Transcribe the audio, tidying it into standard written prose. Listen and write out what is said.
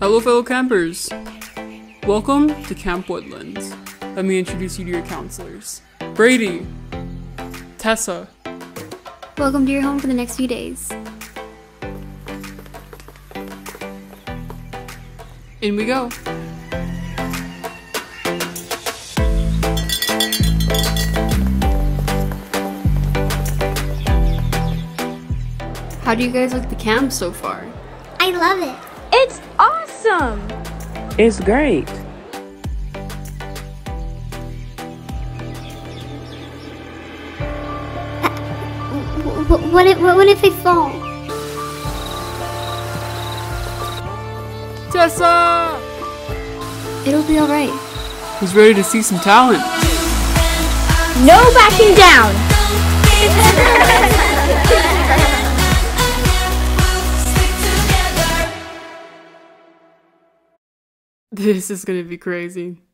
Hello fellow campers! Welcome to Camp Woodlands. Let me introduce you to your counselors. Brady, Tessa. Welcome to your home for the next few days. In we go. How do you guys like the camp so far? I love it. It's awesome! It's great. What if I fall? Tessa! It'll be alright. Who's ready to see some talent? No backing down! This is gonna be crazy.